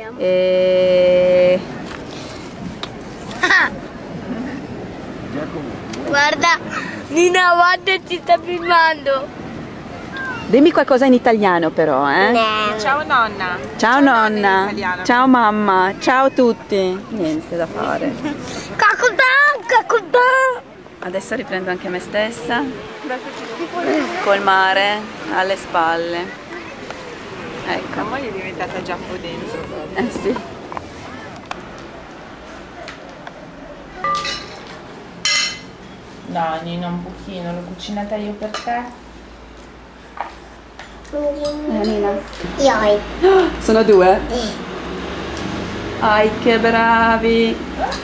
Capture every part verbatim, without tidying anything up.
E... Guarda, Nina, guarda, ti sta filmando. Dimmi qualcosa in italiano però, eh? No. Ciao nonna. Ciao nonna, nonna ciao mamma, ciao a tutti. Niente da fare. Cacotan, cacotan. Adesso riprendo anche me stessa, col mare alle spalle. Ecco. La moglie è diventata già un po' dentro. Eh sì. No, Nina, un pochino, l'ho cucinata io per te. Eh, Nina. Io. Sono due? Ai, che bravi!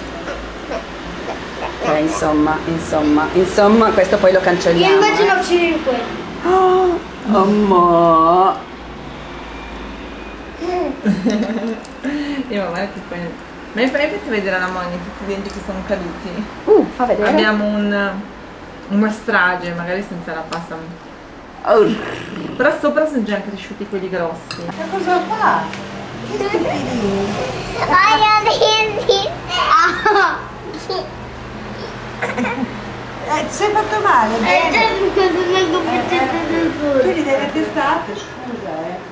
Eh, insomma, insomma, insomma, questo poi lo cancelliamo. Io invece eh. ho cinque. Oh, mamma! Io mamma che poi... Ma mi fai vedere alla moglie tutti i denti che sono caduti? Uh, fa vedere. Abbiamo un, una strage, magari senza la pasta. Oh. Però sopra sono già cresciuti quelli grossi. Ma cosa fa? Eh, ti sei fatto male, bene? Tu li devi testate, scusa,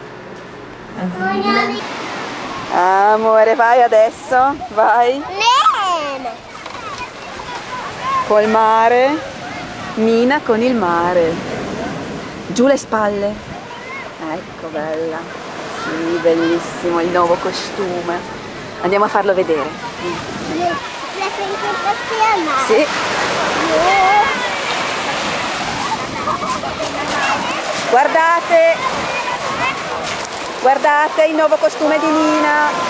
eh. Amore, vai adesso, vai. Col mare, Nina con il mare. Giù le spalle. Ecco, bella. Sì, bellissimo il nuovo costume. Andiamo a farlo vedere. Sì. Guardate. Guardate il nuovo costume di Nina.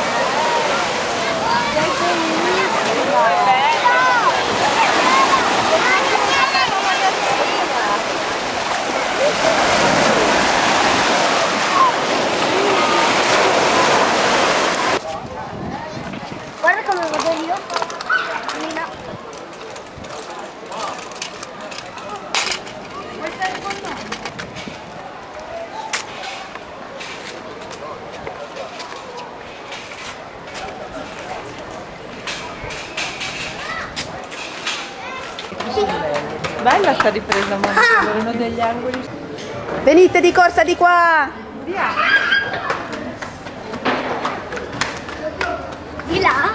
Guarda come vado io. Nina. Vuoi stare con noi? Bella sta ripresa, amore, per uno degli angoli. Venite di corsa di qua. Via! Di là?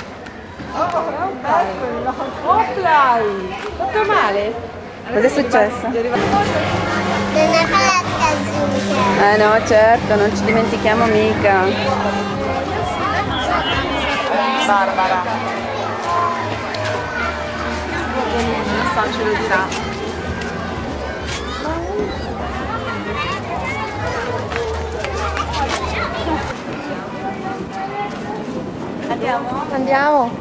Oplai! Fatto male? Cosa è successo? Non è paletta azzurra. Eh no, certo, non ci dimentichiamo mica. Barbara. Non so, ce lo dirà. Andiamo? Andiamo.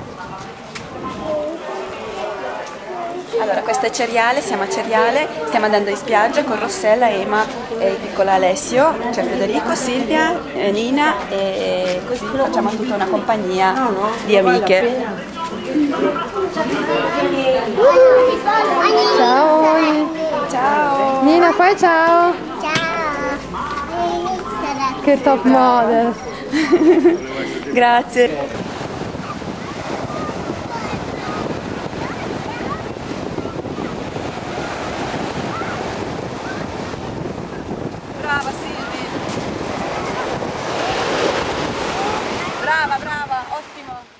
Allora, questo è Ceriale, siamo a Ceriale, stiamo andando in spiaggia con Rossella, Ema e il piccolo Alessio, c'è Federico, Silvia, eh, Nina e così facciamo tutta una compagnia di amiche. Ciao. Ciao! Nina, fai ciao. Ciao! Che top model. Grazie! Brava Silvi! Brava, brava, ottimo!